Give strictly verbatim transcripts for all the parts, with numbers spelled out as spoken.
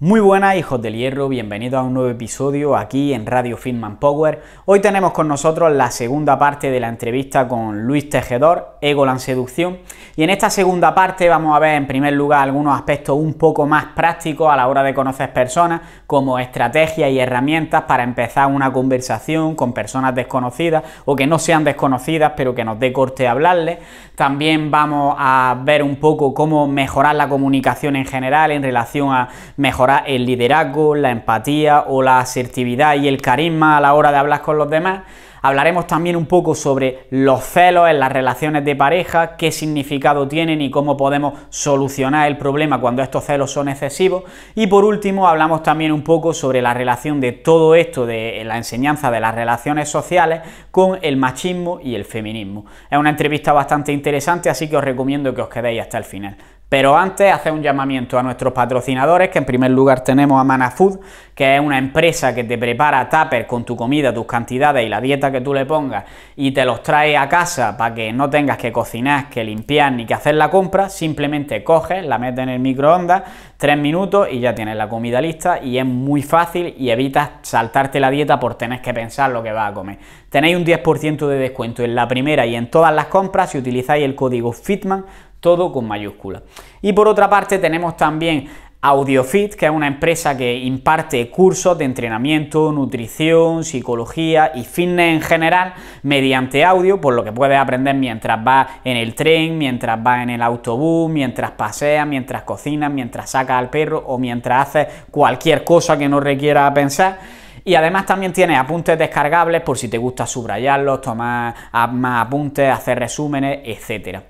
Muy buenas, hijos del hierro, bienvenidos a un nuevo episodio aquí en Radio Fitman Power. Hoy tenemos con nosotros la segunda parte de la entrevista con Luis Tejedor, Egoland Seducción, y en esta segunda parte vamos a ver en primer lugar algunos aspectos un poco más prácticos a la hora de conocer personas, como estrategias y herramientas para empezar una conversación con personas desconocidas o que no sean desconocidas pero que nos dé corte hablarles. También vamos a ver un poco cómo mejorar la comunicación en general en relación a mejorar el liderazgo, la empatía o la asertividad y el carisma a la hora de hablar con los demás. Hablaremos también un poco sobre los celos en las relaciones de pareja, qué significado tienen y cómo podemos solucionar el problema cuando estos celos son excesivos. Y por último hablamos también un poco sobre la relación de todo esto, de la enseñanza de las relaciones sociales, con el machismo y el feminismo. Es una entrevista bastante interesante, así que os recomiendo que os quedéis hasta el final. Pero antes, hacer un llamamiento a nuestros patrocinadores, que en primer lugar tenemos a Mana Food, que es una empresa que te prepara tuppers con tu comida, tus cantidades y la dieta que tú le pongas, y te los trae a casa para que no tengas que cocinar, que limpiar ni que hacer la compra. Simplemente coges, la metes en el microondas, tres minutos y ya tienes la comida lista, y es muy fácil y evitas saltarte la dieta por tener que pensar lo que vas a comer. Tenéis un diez por ciento de descuento en la primera y en todas las compras si utilizáis el código FITMAN, todo con mayúsculas. Y por otra parte tenemos también AudioFit, que es una empresa que imparte cursos de entrenamiento, nutrición, psicología y fitness en general mediante audio, por lo que puedes aprender mientras vas en el tren, mientras vas en el autobús, mientras paseas, mientras cocinas, mientras sacas al perro o mientras haces cualquier cosa que no requiera pensar. Y además también tienes apuntes descargables por si te gusta subrayarlos, tomar más apuntes, hacer resúmenes, etcétera.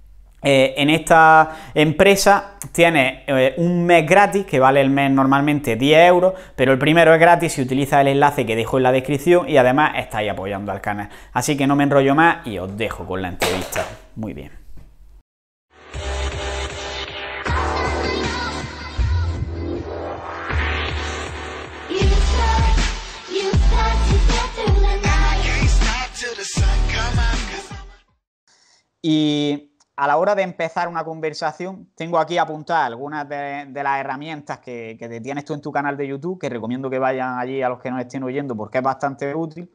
Eh, en esta empresa tienes eh, un mes gratis, que vale el mes normalmente diez euros, pero el primero es gratis si utilizas el enlace que dejo en la descripción y además estáis apoyando al canal. Así que no me enrollo más y os dejo con la entrevista. Muy bien. Y a la hora de empezar una conversación, tengo aquí apuntadas algunas de, de las herramientas que, que te tienes tú en tu canal de YouTube, que recomiendo que vayan allí a los que nos estén oyendo porque es bastante útil.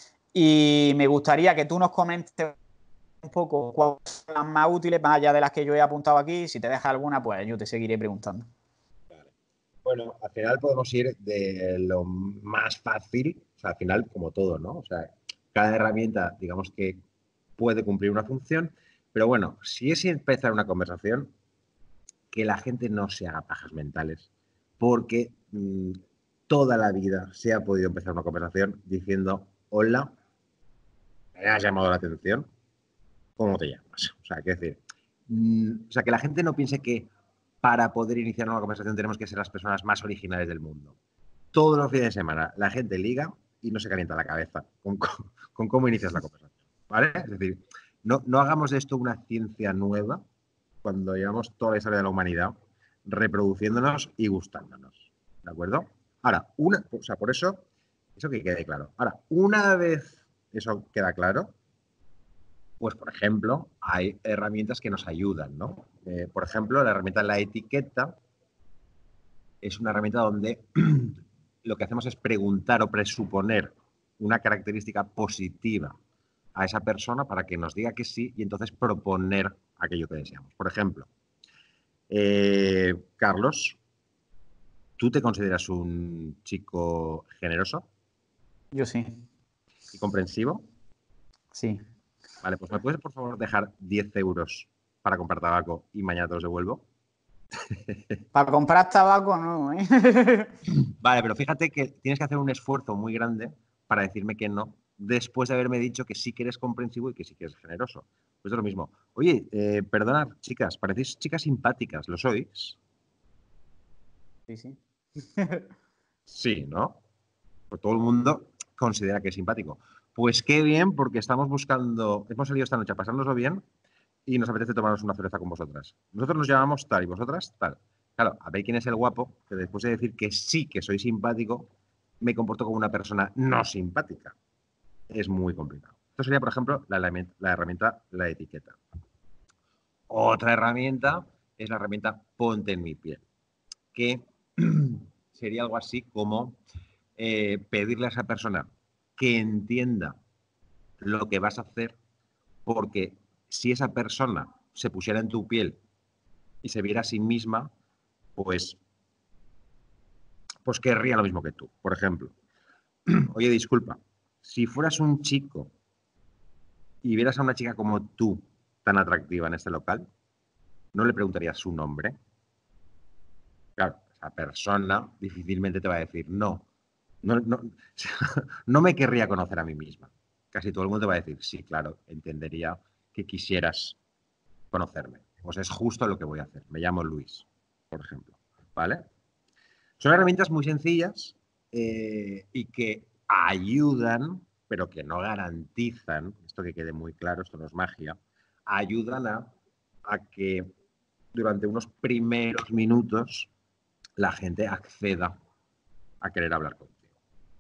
Y me gustaría que tú nos comentes un poco cuáles son las más útiles, más allá de las que yo he apuntado aquí. Si te dejas alguna, pues yo te seguiré preguntando. Vale. Bueno, al final podemos ir de lo más fácil, o sea, al final como todo, ¿no? O sea, cada herramienta, digamos que puede cumplir una función. Pero bueno, si es empezar una conversación, que la gente no se haga pajas mentales, porque mmm, toda la vida se ha podido empezar una conversación diciendo, hola, ¿me has llamado la atención? ¿Cómo te llamas? O sea, qué decir, mmm, o sea, que la gente no piense que para poder iniciar una conversación tenemos que ser las personas más originales del mundo. Todos los fines de semana la gente liga y no se calienta la cabeza con, con, con cómo inicias la conversación, ¿vale? Es decir, No, no hagamos de esto una ciencia nueva cuando llevamos toda la historia de la humanidad reproduciéndonos y gustándonos. ¿De acuerdo? Ahora, una, o sea, por eso, eso que quede claro. Ahora, una vez eso queda claro, pues, por ejemplo, hay herramientas que nos ayudan, ¿no? Eh, por ejemplo, la herramienta de la etiqueta es una herramienta donde lo que hacemos es preguntar o presuponer una característica positiva a esa persona para que nos diga que sí y entonces proponer aquello que deseamos. Por ejemplo, eh, Carlos, ¿tú te consideras un chico generoso? Yo sí. ¿Y comprensivo? Sí. Vale, pues ¿me puedes por favor dejar diez euros para comprar tabaco y mañana te los devuelvo? Para comprar tabaco no, ¿eh? Vale, pero fíjate que tienes que hacer un esfuerzo muy grande para decirme que no, después de haberme dicho que sí que eres comprensivo y que sí que eres generoso. Pues es lo mismo. Oye, eh, perdonad, chicas, parecéis chicas simpáticas, ¿lo sois? Sí, sí. Sí, ¿no? Pues todo el mundo considera que es simpático. Pues qué bien, porque estamos buscando, hemos salido esta noche a pasárnoslo bien y nos apetece tomarnos una cerveza con vosotras. Nosotros nos llamamos tal y vosotras tal. Claro, a ver quién es el guapo que después de decir que sí que soy simpático, me comporto como una persona no simpática. Es muy complicado. Esto sería, por ejemplo, la, la herramienta, la etiqueta. Otra herramienta es la herramienta ponte en mi piel, que sería algo así como eh, pedirle a esa persona que entienda lo que vas a hacer, porque si esa persona se pusiera en tu piel y se viera a sí misma, pues, pues querría lo mismo que tú. Por ejemplo, oye, disculpa, si fueras un chico y vieras a una chica como tú, tan atractiva en este local, ¿no le preguntarías su nombre? Claro, esa persona difícilmente te va a decir no. No, no, no me querría conocer a mí misma. Casi todo el mundo te va a decir, sí, claro, entendería que quisieras conocerme. Pues es justo lo que voy a hacer. Me llamo Luis, por ejemplo. ¿Vale? Son herramientas muy sencillas eh, y que ayudan, pero que no garantizan, esto que quede muy claro, esto no es magia, ayudan a, a que durante unos primeros minutos la gente acceda a querer hablar contigo.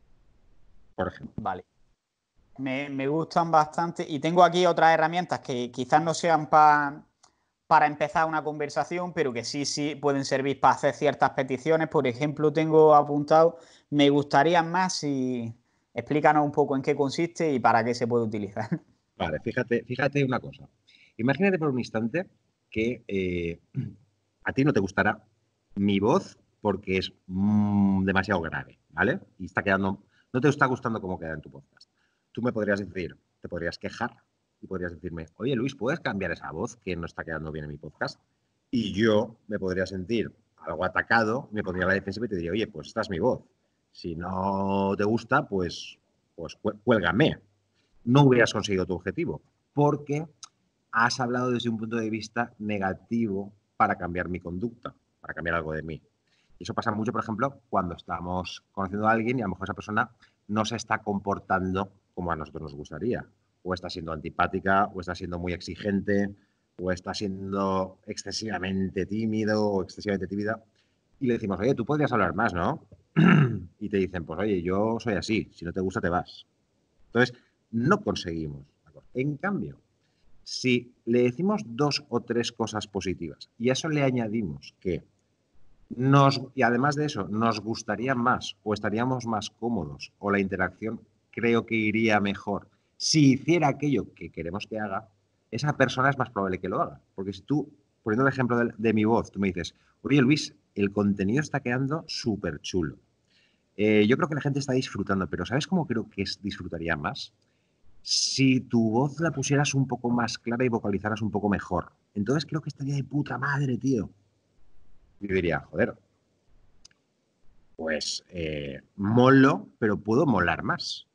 Por ejemplo. Vale. Me, me gustan bastante y tengo aquí otras herramientas que quizás no sean pa, para empezar una conversación, pero que sí, sí pueden servir para hacer ciertas peticiones. Por ejemplo, tengo apuntado, me gustaría más si explícanos un poco en qué consiste y para qué se puede utilizar. Vale, fíjate, fíjate una cosa. Imagínate por un instante que eh, a ti no te gustará mi voz porque es mm, demasiado grave, ¿vale? Y está quedando, no te está gustando cómo queda en tu podcast. Tú me podrías decir, te podrías quejar y podrías decirme, oye Luis, ¿puedes cambiar esa voz que no está quedando bien en mi podcast? Y yo me podría sentir algo atacado, me pondría a la defensiva y te diría, oye, pues esta es mi voz. Si no te gusta, pues, pues cuélgame. No hubieras conseguido tu objetivo, porque has hablado desde un punto de vista negativo para cambiar mi conducta, para cambiar algo de mí. Y eso pasa mucho, por ejemplo, cuando estamos conociendo a alguien y a lo mejor esa persona no se está comportando como a nosotros nos gustaría. O está siendo antipática, o está siendo muy exigente, o está siendo excesivamente tímido o excesivamente tímida. Y le decimos, oye, tú podrías hablar más, ¿no? Y te dicen, pues oye, yo soy así, si no te gusta te vas. Entonces, no conseguimos. En cambio, si le decimos dos o tres cosas positivas y a eso le añadimos que nos, y además de eso, nos gustaría más o estaríamos más cómodos o la interacción creo que iría mejor si hiciera aquello que queremos que haga, esa persona es más probable que lo haga. Porque si tú, poniendo el ejemplo de, de mi voz, tú me dices, oye Luis, el contenido está quedando súper chulo. Eh, yo creo que la gente está disfrutando, pero ¿sabes cómo creo que es, disfrutaría más? Si tu voz la pusieras un poco más clara y vocalizaras un poco mejor. Entonces creo que estaría de puta madre, tío. Yo diría, joder, pues eh, molo, pero puedo molar más.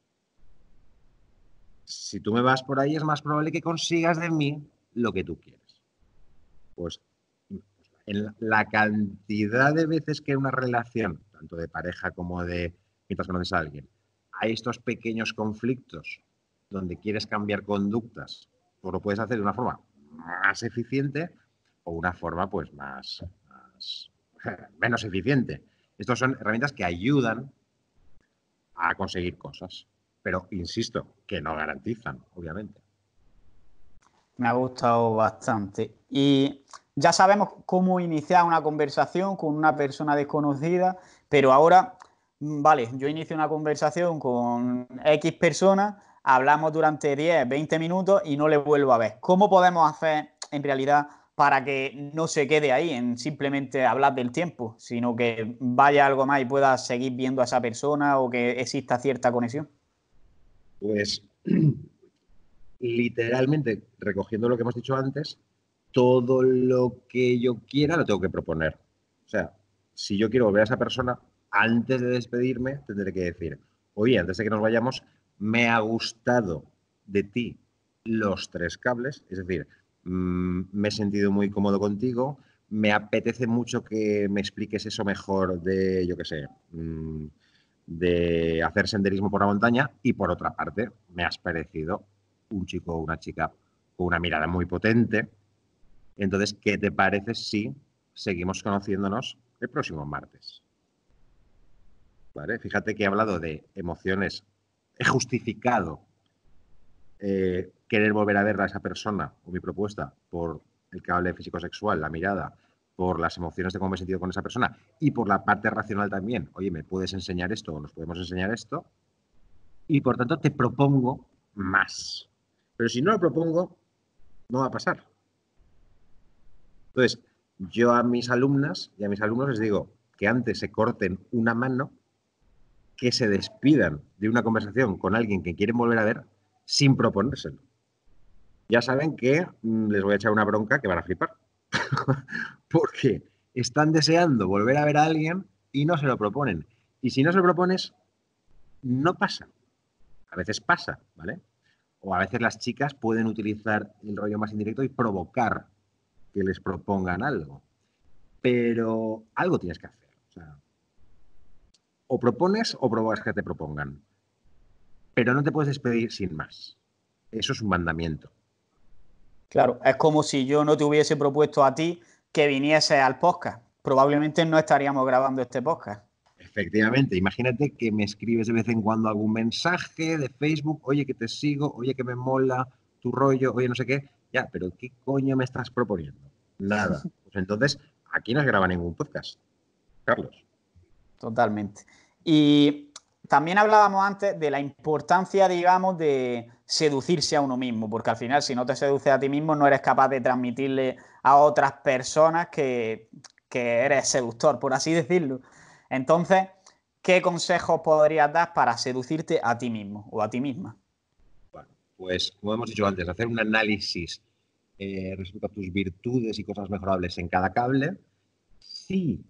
Si tú me vas por ahí, es más probable que consigas de mí lo que tú quieres. Pues en la cantidad de veces que en una relación, tanto de pareja como de mientras conoces a alguien, hay estos pequeños conflictos donde quieres cambiar conductas, pues lo puedes hacer de una forma más eficiente o una forma pues más, más menos eficiente. Estas son herramientas que ayudan a conseguir cosas, pero insisto, que no garantizan, obviamente. Me ha gustado bastante. Y ya sabemos cómo iniciar una conversación con una persona desconocida, pero ahora, vale, yo inicio una conversación con X personas, hablamos durante diez, veinte minutos y no le vuelvo a ver. ¿Cómo podemos hacer en realidad para que no se quede ahí en simplemente hablar del tiempo, sino que vaya algo más y pueda seguir viendo a esa persona o que exista cierta conexión? Pues literalmente, recogiendo lo que hemos dicho antes, todo lo que yo quiera lo tengo que proponer. O sea, si yo quiero volver a esa persona, antes de despedirme, tendré que decir, oye, antes de que nos vayamos, me ha gustado de ti los tres cables, es decir, mmm, me he sentido muy cómodo contigo, me apetece mucho que me expliques eso mejor de, yo qué sé, mmm, de hacer senderismo por la montaña y por otra parte, me has parecido un chico o una chica con una mirada muy potente. Entonces, ¿qué te parece si seguimos conociéndonos el próximo martes? ¿Vale? Fíjate que he hablado de emociones, he justificado eh, querer volver a ver a esa persona o mi propuesta por el cable físico-sexual, la mirada, por las emociones de cómo me he sentido con esa persona y por la parte racional también. Oye, ¿me puedes enseñar esto o nos podemos enseñar esto? Y por tanto te propongo más. Pero si no lo propongo, no va a pasar. Entonces, yo a mis alumnas y a mis alumnos les digo que antes se corten una mano, que se despidan de una conversación con alguien que quieren volver a ver sin proponérselo. Ya saben que mmm, les voy a echar una bronca que van a flipar. Porque están deseando volver a ver a alguien y no se lo proponen. Y si no se lo propones, no pasa. A veces pasa, ¿vale? O a veces las chicas pueden utilizar el rollo más indirecto y provocar que les propongan algo. Pero algo tienes que hacer. O sea, o propones o provocas que te propongan. Pero no te puedes despedir sin más. Eso es un mandamiento. Claro, es como si yo no te hubiese propuesto a ti que viniese al podcast. Probablemente no estaríamos grabando este podcast. Efectivamente, imagínate que me escribes de vez en cuando algún mensaje de Facebook, oye que te sigo, oye que me mola tu rollo, oye no sé qué, ya, pero ¿qué coño me estás proponiendo? Nada. Pues entonces, aquí no se graba ningún podcast, Carlos. Totalmente. Y también hablábamos antes de la importancia, digamos, de seducirse a uno mismo, porque al final, si no te seduces a ti mismo, no eres capaz de transmitirle a otras personas que, que eres seductor, por así decirlo. Entonces, ¿qué consejos podrías dar para seducirte a ti mismo o a ti misma? Bueno, pues como hemos dicho antes, hacer un análisis eh, respecto a tus virtudes y cosas mejorables en cada cable. Si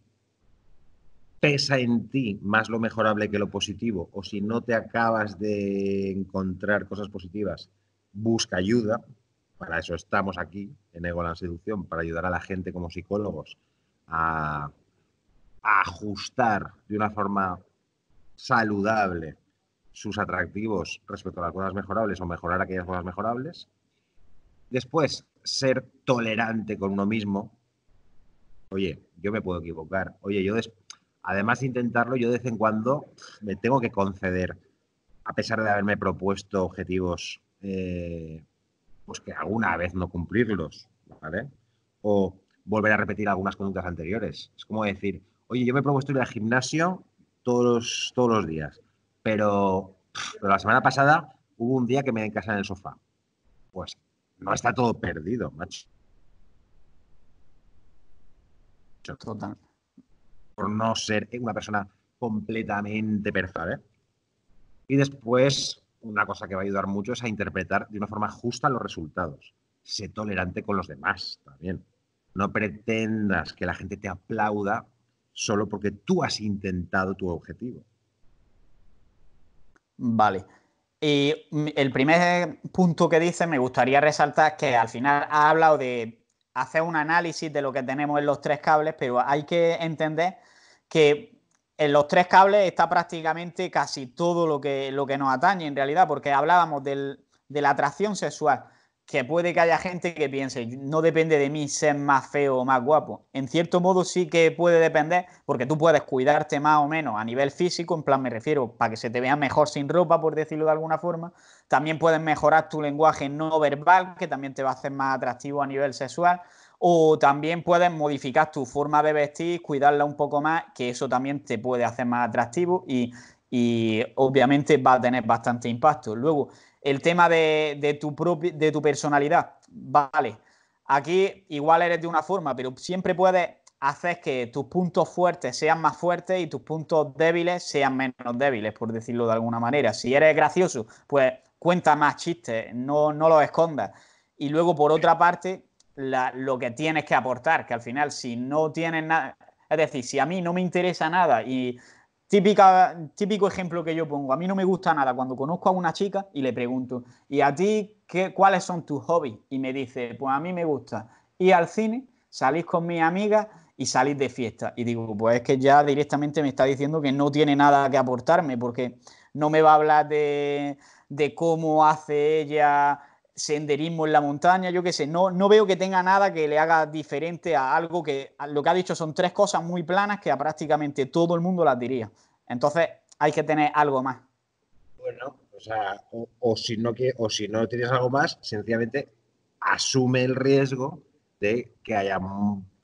pesa en ti más lo mejorable que lo positivo, o si no te acabas de encontrar cosas positivas, busca ayuda. Para eso estamos aquí en Egoland Seducción, para ayudar a la gente como psicólogos a, a ajustar de una forma saludable sus atractivos respecto a las cosas mejorables o mejorar aquellas cosas mejorables. Después, ser tolerante con uno mismo. Oye, yo me puedo equivocar. Oye, yo des además de intentarlo, yo de vez en cuando me tengo que conceder, a pesar de haberme propuesto objetivos, eh, pues que alguna vez no cumplirlos, ¿vale? O volver a repetir algunas conductas anteriores. Es como decir, oye, yo me he propuesto ir al gimnasio todos los, todos los días, pero, pero la semana pasada hubo un día que me quedé en casa en el sofá. Pues no está todo perdido, macho. Total. Por no ser una persona completamente perfecta, ¿eh? Y después, una cosa que va a ayudar mucho es a interpretar de una forma justa los resultados. Sé tolerante con los demás también. No pretendas que la gente te aplauda solo porque tú has intentado tu objetivo. Vale. Y el primer punto que dice me gustaría resaltar que al final ha hablado de hacer un análisis de lo que tenemos en los tres cables, pero hay que entender que en los tres cables está prácticamente casi todo lo que, lo que nos atañe en realidad, porque hablábamos del, de la atracción sexual, que puede que haya gente que piense, no depende de mí ser más feo o más guapo. En cierto modo sí que puede depender, porque tú puedes cuidarte más o menos a nivel físico, en plan me refiero, para que se te vea mejor sin ropa, por decirlo de alguna forma. También puedes mejorar tu lenguaje no verbal, que también te va a hacer más atractivo a nivel sexual. O también puedes modificar tu forma de vestir, cuidarla un poco más, que eso también te puede hacer más atractivo y, y obviamente va a tener bastante impacto. Luego, el tema de, de, tu propia, de tu personalidad, vale, aquí igual eres de una forma, pero siempre puedes hacer que tus puntos fuertes sean más fuertes y tus puntos débiles sean menos débiles, por decirlo de alguna manera. Si eres gracioso, pues cuenta más chistes, no, no los escondas. Y luego, por otra parte, la, lo que tienes que aportar, que al final, si no tienes nada, es decir, si a mí no me interesa nada y típica, típico ejemplo que yo pongo, a mí no me gusta nada cuando conozco a una chica y le pregunto, ¿y a ti qué, cuáles son tus hobbies? Y me dice, pues a mí me gusta ir al cine, salir con mis amigas y salir de fiesta. Y digo, pues es que ya directamente me está diciendo que no tiene nada que aportarme porque no me va a hablar de, de cómo hace ella senderismo en la montaña, yo qué sé, no, no veo que tenga nada que le haga diferente a algo que a lo que ha dicho son tres cosas muy planas que a prácticamente todo el mundo las diría. Entonces hay que tener algo más. Bueno, o sea, o, o si no que, o si no tienes algo más, sencillamente asume el riesgo de que haya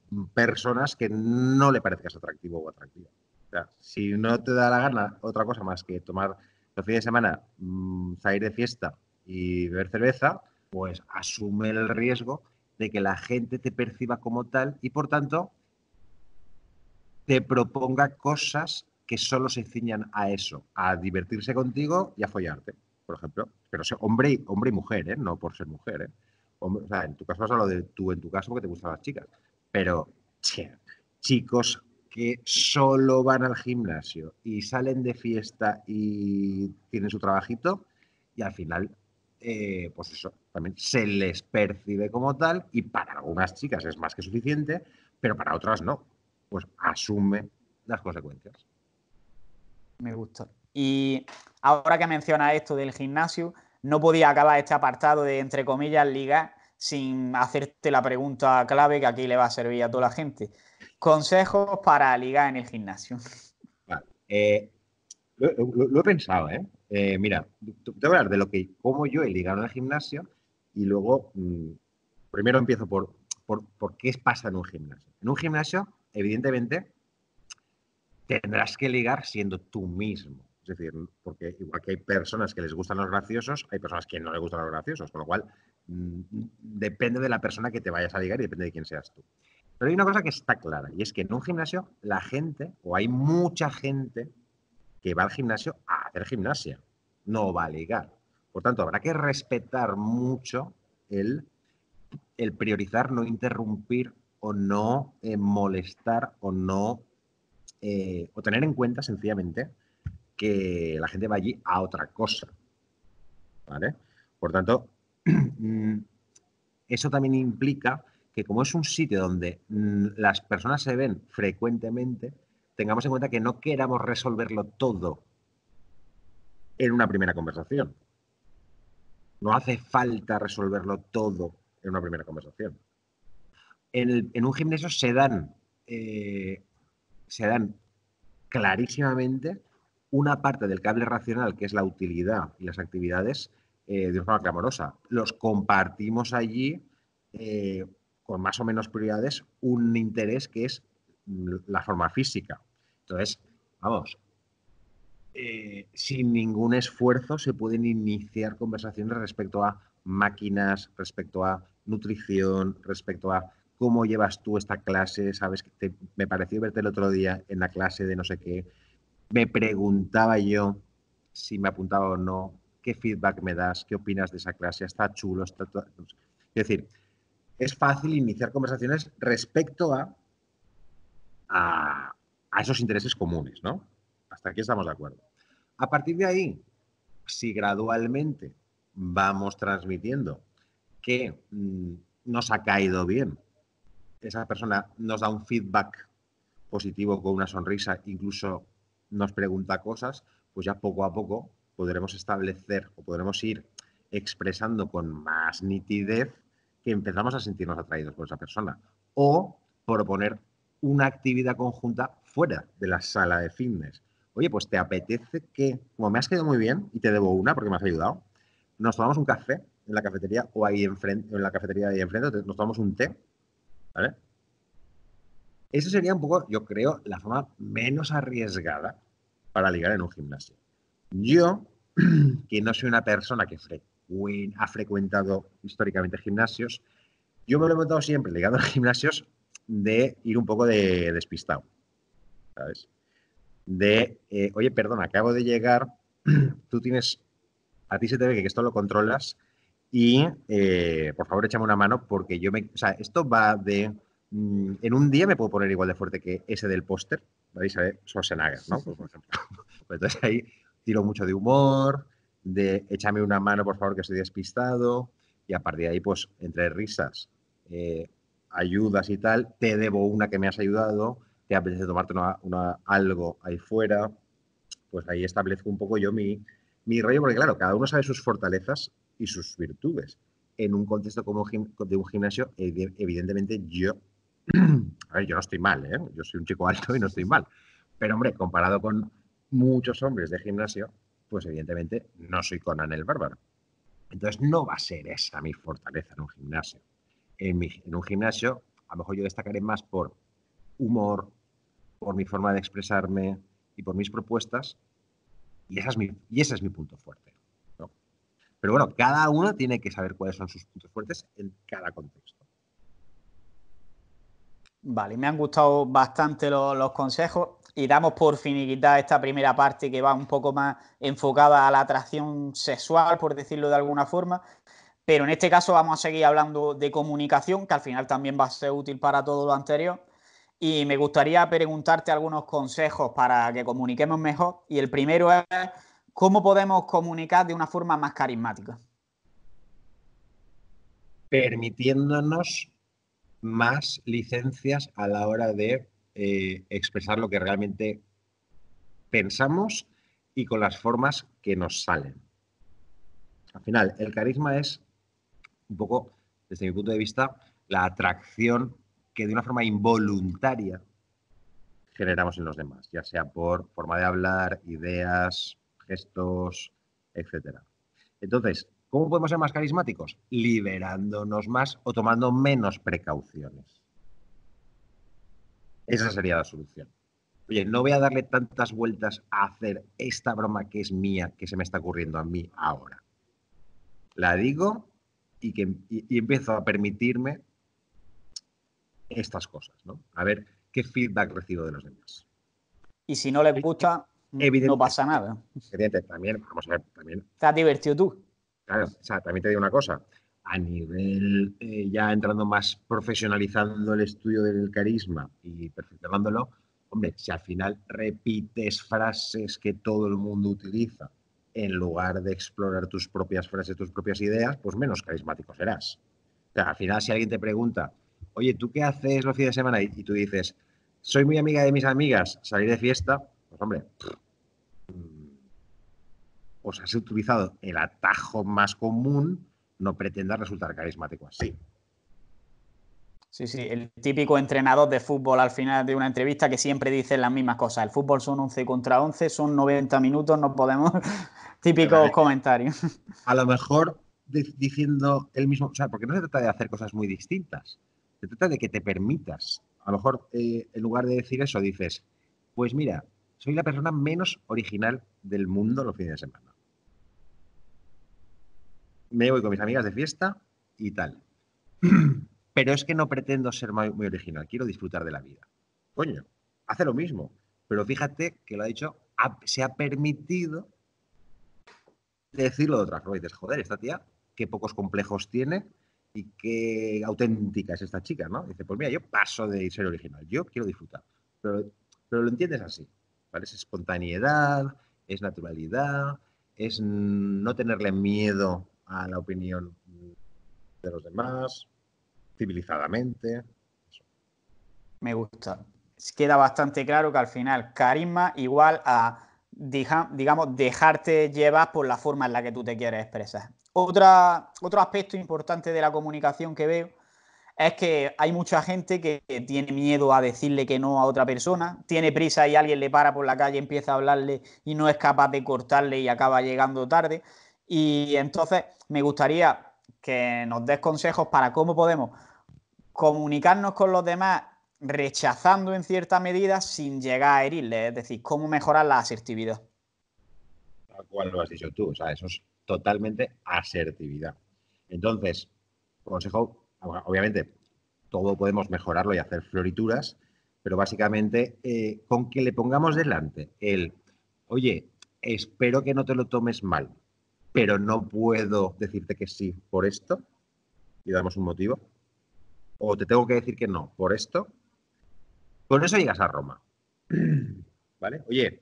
personas que no le parezcas atractivo o atractiva. O sea, si no te da la gana otra cosa más que tomar los fines de semana, mmm, salir de fiesta y beber cerveza, pues asume el riesgo de que la gente te perciba como tal y, por tanto, te proponga cosas que solo se ciñan a eso, a divertirse contigo y a follarte, por ejemplo. Pero hombre y, hombre y mujer, ¿eh? No por ser mujer, ¿eh? Hombre, o sea, en tu caso vas a lo de tú en tu caso porque te gustan las chicas. Pero, che, chicos que solo van al gimnasio y salen de fiesta y tienen su trabajito y al final, eh, pues eso, también se les percibe como tal y para algunas chicas es más que suficiente, pero para otras no. Pues asume las consecuencias. Me gusta. Y ahora que mencionas esto del gimnasio, no podía acabar este apartado de, entre comillas, ligar sin hacerte la pregunta clave que aquí le va a servir a toda la gente. Consejos para ligar en el gimnasio. Vale. Eh, lo, lo, lo, he pensado, ¿eh? eh mira, te voy a hablar de lo que, cómo yo he ligado en el gimnasio y luego, mmm, primero empiezo por, por, por qué pasa en un gimnasio. En un gimnasio, evidentemente, tendrás que ligar siendo tú mismo. Es decir, porque igual que hay personas que les gustan los graciosos, hay personas que no les gustan los graciosos, con lo cual mmm, depende de la persona que te vayas a ligar y depende de quién seas tú. Pero hay una cosa que está clara, y es que en un gimnasio la gente, o hay mucha gente que va al gimnasio a hacer gimnasia, no va a ligar. Por tanto, habrá que respetar mucho el, el priorizar, no interrumpir o no eh, molestar o no eh, o tener en cuenta sencillamente que la gente va allí a otra cosa. ¿Vale? Por tanto, eso también implica que como es un sitio donde las personas se ven frecuentemente, tengamos en cuenta que no queramos resolverlo todo en una primera conversación. No hace falta resolverlo todo en una primera conversación. En, el, en un gimnasio se dan, eh, se dan clarísimamente una parte del cable racional, que es la utilidad y las actividades, eh, de una forma clamorosa. Los compartimos allí eh, con más o menos prioridades un interés que es la forma física. Entonces, vamos, eh, sin ningún esfuerzo se pueden iniciar conversaciones respecto a máquinas, respecto a nutrición, respecto a cómo llevas tú esta clase, sabes que te, me pareció verte el otro día en la clase de no sé qué, me preguntaba yo si me apuntaba o no, qué feedback me das, qué opinas de esa clase, está chulo, está todo... Es decir, es fácil iniciar conversaciones respecto a, a, a esos intereses comunes, ¿no? Hasta aquí estamos de acuerdo. A partir de ahí, si gradualmente vamos transmitiendo que mmm, nos ha caído bien, esa persona nos da un feedback positivo con una sonrisa, incluso nos pregunta cosas, pues ya poco a poco podremos establecer o podremos ir expresando con más nitidez que empezamos a sentirnos atraídos por esa persona. O proponer una actividad conjunta fuera de la sala de fitness. Oye, pues te apetece que, como me has quedado muy bien y te debo una porque me has ayudado, nos tomamos un café en la cafetería o ahí enfrente, en la cafetería de ahí enfrente, nos tomamos un té, ¿vale? Eso sería un poco, yo creo, la forma menos arriesgada para ligar en un gimnasio. Yo, que no soy una persona que frecuen, ha frecuentado históricamente gimnasios, yo me lo he montado siempre ligado a gimnasios de ir un poco de despistado, ¿sabes? De, eh, oye, perdona, acabo de llegar, tú tienes, a ti se te ve que esto lo controlas y, eh, por favor, échame una mano porque yo me, o sea, esto va de, mmm, en un día me puedo poner igual de fuerte que ese del póster, ¿veis? Schwarzenegger, ¿no? Pues, por ejemplo. Pues entonces ahí tiro mucho de humor, de échame una mano, por favor, que estoy despistado, y a partir de ahí, pues, entre risas, eh, ayudas y tal, te debo una que me has ayudado, te apetece tomarte una, una, algo ahí fuera, pues ahí establezco un poco yo mi, mi rollo, porque claro, cada uno sabe sus fortalezas y sus virtudes. En un contexto como de un gimnasio, evidentemente yo, a ver, yo no estoy mal, ¿eh? Yo soy un chico alto y no estoy mal, pero hombre, comparado con muchos hombres de gimnasio, pues evidentemente no soy Conan el Bárbaro. Entonces no va a ser esa mi fortaleza en un gimnasio. En, mi, en un gimnasio a lo mejor yo destacaré más por humor, por mi forma de expresarme y por mis propuestas, y, esa es mi, y ese es mi punto fuerte, ¿no? Pero bueno, cada uno tiene que saber cuáles son sus puntos fuertes en cada contexto. Vale, me han gustado bastante los, los consejos y damos por finiquitada esta primera parte que va un poco más enfocada a la atracción sexual, por decirlo de alguna forma. Pero en este caso vamos a seguir hablando de comunicación, que al final también va a ser útil para todo lo anterior. Y me gustaría preguntarte algunos consejos para que comuniquemos mejor. Y el primero es, ¿cómo podemos comunicar de una forma más carismática? Permitiéndonos más licencias a la hora de eh, expresar lo que realmente pensamos y con las formas que nos salen. Al final, el carisma es un poco, desde mi punto de vista, la atracción que de una forma involuntaria generamos en los demás, ya sea por forma de hablar, ideas, gestos, etcétera. Entonces, ¿cómo podemos ser más carismáticos? Liberándonos más o tomando menos precauciones. Esa sería la solución. Oye, no voy a darle tantas vueltas a hacer esta broma que es mía, que se me está ocurriendo a mí ahora. La digo y, que, y, y empiezo a permitirme estas cosas, ¿no? A ver qué feedback recibo de los demás. Y si no les gusta, Evidente, no pasa nada. evidente, también, vamos a ver, también. ¿Te has divertido tú? Claro, o sea, también te digo una cosa. A nivel eh, ya entrando más profesionalizando el estudio del carisma y perfeccionándolo, hombre, si al final repites frases que todo el mundo utiliza en lugar de explorar tus propias frases, tus propias ideas, pues menos carismático serás. O sea, al final, si alguien te pregunta, oye, ¿tú qué haces los fines de semana? Y, y tú dices, soy muy amiga de mis amigas, salir de fiesta, pues hombre, pues has utilizado el atajo más común, no pretendas resultar carismático así. Sí, sí, el típico entrenador de fútbol al final de una entrevista que siempre dice las mismas cosas. El fútbol son once contra once, son noventa minutos, no podemos... Típicos comentarios. A lo mejor diciendo el mismo, o sea, porque no se trata de hacer cosas muy distintas, se trata de que te permitas. A lo mejor eh, en lugar de decir eso dices, pues mira, soy la persona menos original del mundo los fines de semana. Me voy con mis amigas de fiesta y tal. Pero es que no pretendo ser muy, muy original, quiero disfrutar de la vida. Coño, hace lo mismo. Pero fíjate que lo ha dicho, ha, se ha permitido decirlo de otra forma. Y dices, joder, esta tía, qué pocos complejos tiene y qué auténtica es esta chica, ¿no? Y dice, pues mira, yo paso de ser original, yo quiero disfrutar. Pero, pero lo entiendes así, ¿vale? Es espontaneidad, es naturalidad, es no tenerle miedo a la opinión de los demás, civilizadamente. Eso. Me gusta. Queda bastante claro que al final carisma igual a, digamos, dejarte llevar por la forma en la que tú te quieres expresar. Otra, otro aspecto importante de la comunicación que veo es que hay mucha gente que tiene miedo a decirle que no a otra persona, tiene prisa y alguien le para por la calle, empieza a hablarle y no es capaz de cortarle y acaba llegando tarde. Y entonces me gustaría que nos des consejos para cómo podemos comunicarnos con los demás rechazando en cierta medida sin llegar a herirles, es decir, cómo mejorar la asertividad. Tal cual lo has dicho tú, o sea, eso es totalmente asertividad. Entonces, consejo, obviamente, todo podemos mejorarlo y hacer florituras, pero básicamente, eh, con que le pongamos delante el, oye, espero que no te lo tomes mal, pero no puedo decirte que sí por esto, y damos un motivo, o te tengo que decir que no por esto, con eso llegas a Roma. ¿Vale? Oye,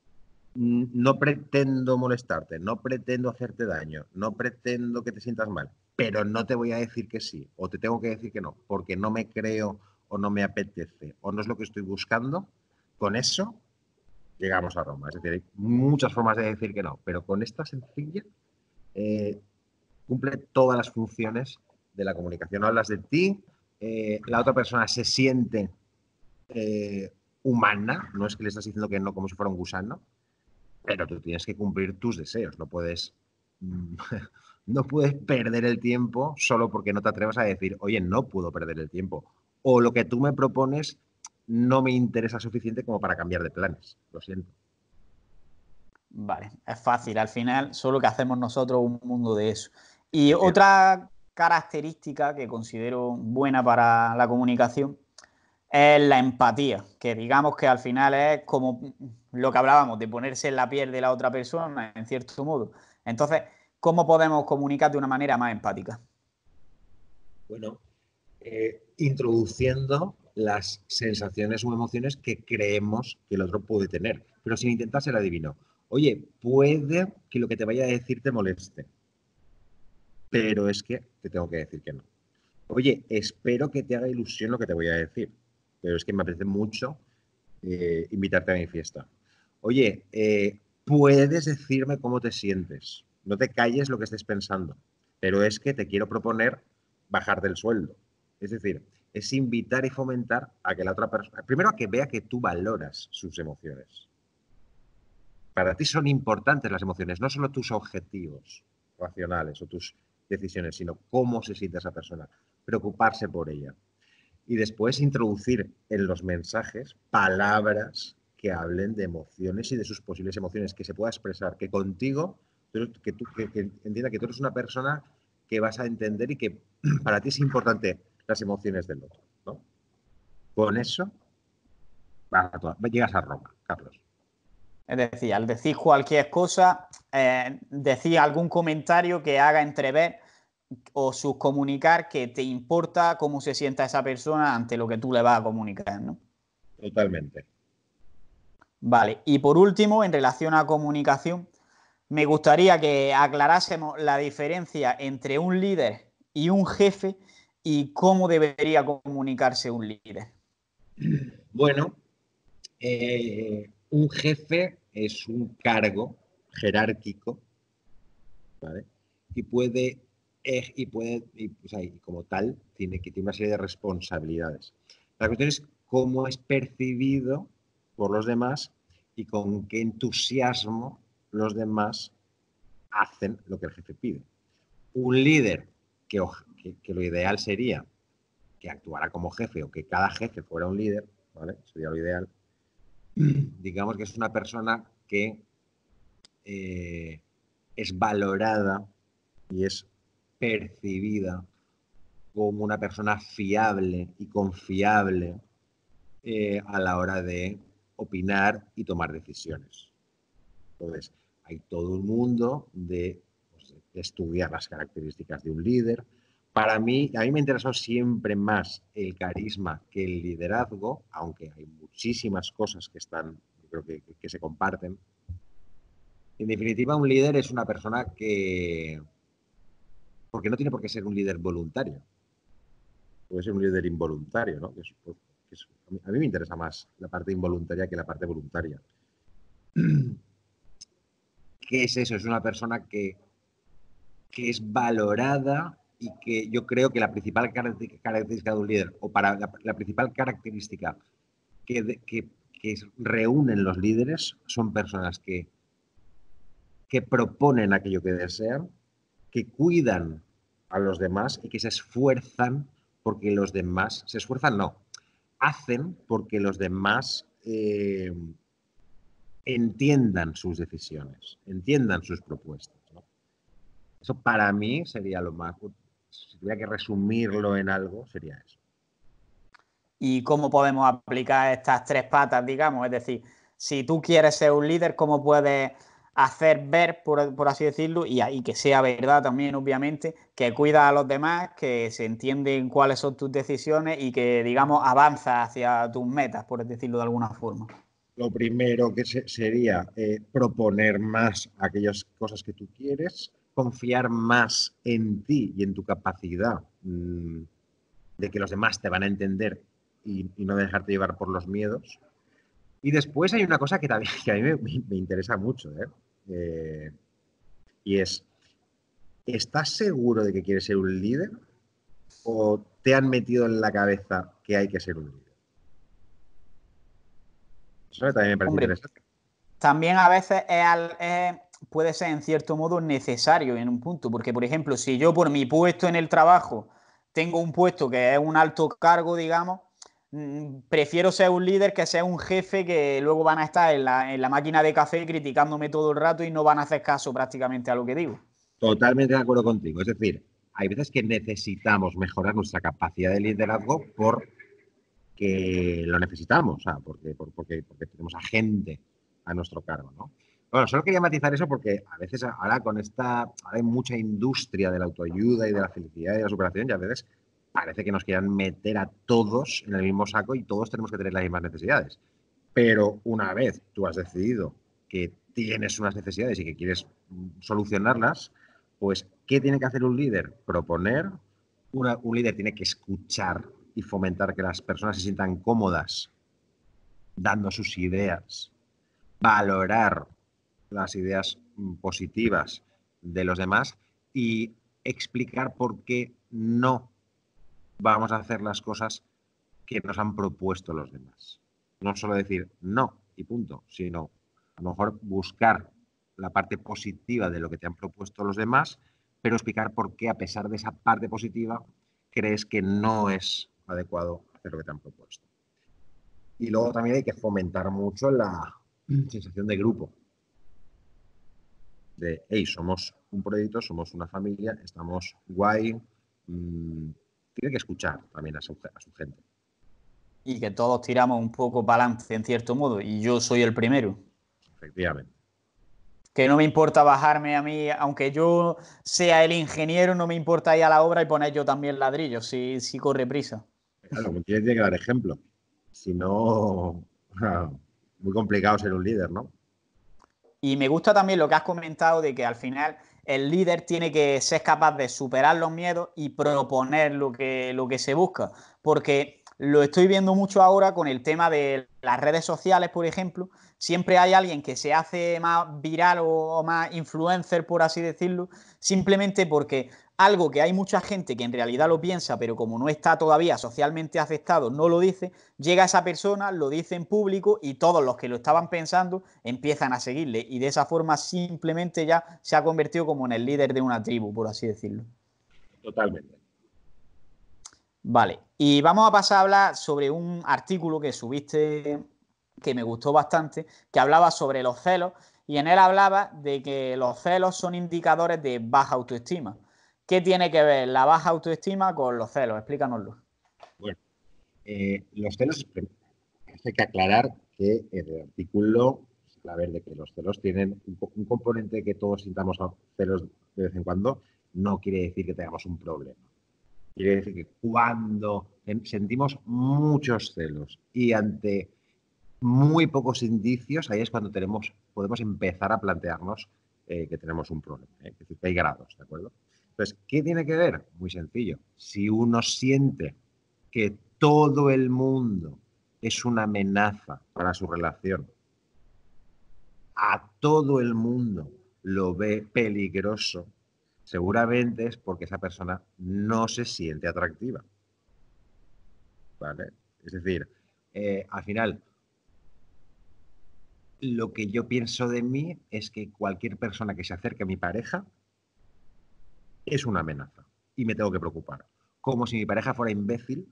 no pretendo molestarte, no pretendo hacerte daño, no pretendo que te sientas mal, pero no te voy a decir que sí, o te tengo que decir que no, porque no me creo o no me apetece, o no es lo que estoy buscando. Con eso llegamos a Roma. Es decir, hay muchas formas de decir que no, pero con esta sencilla eh, cumple todas las funciones de la comunicación. Hablas de ti, eh, la otra persona se siente eh, humana, no es que le estás diciendo que no como si fuera un gusano, pero tú tienes que cumplir tus deseos, no puedes, no puedes perder el tiempo solo porque no te atrevas a decir, oye, no puedo perder el tiempo, o lo que tú me propones no me interesa suficiente como para cambiar de planes. Lo siento. Vale, es fácil. Al final, solo que hacemos nosotros un mundo de eso. Y otra característica que considero buena para la comunicación es la empatía, que digamos que al final es como lo que hablábamos, de ponerse en la piel de la otra persona, en cierto modo. Entonces, ¿cómo podemos comunicar de una manera más empática? Bueno, eh, introduciendo las sensaciones o emociones que creemos que el otro puede tener, pero sin intentar ser adivino. Oye, puede que lo que te vaya a decir te moleste, pero es que te tengo que decir que no. Oye, espero que te haga ilusión lo que te voy a decir, pero es que me apetece mucho eh, invitarte a mi fiesta. Oye, eh, puedes decirme cómo te sientes. No te calles lo que estés pensando, pero es que te quiero proponer bajar del sueldo. Es decir, es invitar y fomentar a que la otra persona, primero a que vea que tú valoras sus emociones. Para ti son importantes las emociones, no solo tus objetivos racionales o tus decisiones, sino cómo se siente esa persona, preocuparse por ella. Y después introducir en los mensajes palabras que hablen de emociones y de sus posibles emociones, que se pueda expresar, que contigo, que, tú, que, que entienda que tú eres una persona que vas a entender y que para ti es importante las emociones del otro, ¿no? Con eso vas a toda, llegas a Roma, Carlos. Es decir, al decir cualquier cosa, eh, decir algún comentario que haga entrever o subcomunicar que te importa cómo se sienta esa persona ante lo que tú le vas a comunicar, ¿no? Totalmente. Vale, y por último, en relación a comunicación, me gustaría que aclarásemos la diferencia entre un líder y un jefe y cómo debería comunicarse un líder. Bueno, eh, un jefe es un cargo jerárquico, ¿vale? Y puede, eh, y puede y, o sea, y como tal, tiene que tiene una serie de responsabilidades. La cuestión es cómo es percibido por los demás y con qué entusiasmo los demás hacen lo que el jefe pide. Un líder que, que, que lo ideal sería que actuara como jefe o que cada jefe fuera un líder, ¿vale? Sería lo ideal. Digamos que es una persona que eh, es valorada y es percibida como una persona fiable y confiable eh, a la hora de opinar y tomar decisiones. Entonces, hay todo un mundo de, pues, de estudiar las características de un líder. Para mí, a mí me interesó siempre más el carisma que el liderazgo, aunque hay muchísimas cosas que están, yo creo que, que, que se comparten. En definitiva, un líder es una persona que, porque no tiene por qué ser un líder voluntario, puede ser un líder involuntario, ¿no? Que es, que es, a, mí, a mí me interesa más la parte involuntaria que la parte voluntaria. ¿Qué es eso? Es una persona que, que es valorada y que yo creo que la principal característica de un líder, o para la, la principal característica que, de, que, que reúnen los líderes, son personas que, que proponen aquello que desean, que cuidan a los demás y que se esfuerzan porque los demás, se esfuerzan no, hacen porque los demás eh, entiendan sus decisiones, entiendan sus propuestas, ¿no? Eso para mí sería lo más, si tuviera que resumirlo en algo, sería eso. ¿Y cómo podemos aplicar estas tres patas, digamos? Es decir, si tú quieres ser un líder, ¿cómo puedes hacer ver, por, por así decirlo, y, y que sea verdad también, obviamente, que cuidas a los demás, que se entienden cuáles son tus decisiones y que, digamos, avanzas hacia tus metas, por decirlo de alguna forma? Lo primero que se, sería eh, proponer más aquellas cosas que tú quieres, confiar más en ti y en tu capacidad mmm, de que los demás te van a entender y, y, no dejarte llevar por los miedos. Y después hay una cosa que, también, que a mí me, me interesa mucho, ¿eh? Eh, y es, ¿estás seguro de que quieres ser un líder o te han metido en la cabeza que hay que ser un líder? Eso también me parece Hombre, interesante. también a veces es, es, puede ser en cierto modo necesario en un punto, porque por ejemplo, si yo por mi puesto en el trabajo tengo un puesto que es un alto cargo, digamos, prefiero ser un líder que ser un jefe que luego van a estar en la, en la máquina de café criticándome todo el rato y no van a hacer caso prácticamente a lo que digo. Totalmente de acuerdo contigo. Es decir, hay veces que necesitamos mejorar nuestra capacidad de liderazgo porque lo necesitamos, o sea, porque, porque, porque tenemos a gente a nuestro cargo, ¿no? Bueno, solo quería matizar eso porque a veces ahora con esta, ahora hay mucha industria de la autoayuda y de la felicidad y de la superación y a veces parece que nos quieran meter a todos en el mismo saco y todos tenemos que tener las mismas necesidades. Pero una vez tú has decidido que tienes unas necesidades y que quieres solucionarlas, pues, ¿qué tiene que hacer un líder? Proponer. Una, un líder tiene que escuchar y fomentar que las personas se sientan cómodas dando sus ideas, valorar las ideas positivas de los demás y explicar por qué no vamos a hacer las cosas que nos han propuesto los demás. No solo decir no y punto, sino a lo mejor buscar la parte positiva de lo que te han propuesto los demás, pero explicar por qué a pesar de esa parte positiva crees que no es adecuado hacer lo que te han propuesto. Y luego también hay que fomentar mucho la sensación de grupo. De, hey, somos un proyecto, somos una familia, estamos guay. Mmm, tiene que escuchar también a su, a su gente. Y que todos tiramos un poco para adelante, en cierto modo, y yo soy el primero. Efectivamente. Que no me importa bajarme a mí, aunque yo sea el ingeniero, no me importa ir a la obra y poner yo también ladrillos, si, si corre prisa. Claro, tiene que dar ejemplo. Si no, muy complicado ser un líder, ¿no? Y me gusta también lo que has comentado de que al final el líder tiene que ser capaz de superar los miedos y proponer lo que, lo que se busca. Porque lo estoy viendo mucho ahora con el tema de las redes sociales, por ejemplo. Siempre hay alguien que se hace más viral o, o más influencer, por así decirlo, simplemente porque algo que hay mucha gente que en realidad lo piensa, pero como no está todavía socialmente aceptado, no lo dice, llega esa persona, lo dice en público y todos los que lo estaban pensando empiezan a seguirle y de esa forma simplemente ya se ha convertido como en el líder de una tribu, por así decirlo. Totalmente. Vale, y vamos a pasar a hablar sobre un artículo que subiste que me gustó bastante, que hablaba sobre los celos y en él hablaba de que los celos son indicadores de baja autoestima. ¿Qué tiene que ver la baja autoestima con los celos? Explícanoslo. Bueno, eh, los celos, hay que aclarar que en el artículo, a ver, de que los celos tienen un, un componente que todos sintamos celos de vez en cuando, no quiere decir que tengamos un problema. Quiere decir que cuando sentimos muchos celos y ante muy pocos indicios, ahí es cuando tenemos, podemos empezar a plantearnos eh, que tenemos un problema, ¿eh? Es decir, que hay grados, ¿de acuerdo? Entonces, ¿qué tiene que ver? Muy sencillo. Si uno siente que todo el mundo es una amenaza para su relación, a todo el mundo lo ve peligroso, seguramente es porque esa persona no se siente atractiva. ¿Vale? Es decir, eh, al final, lo que yo pienso de mí es que cualquier persona que se acerque a mi pareja es una amenaza y me tengo que preocupar. Como si mi pareja fuera imbécil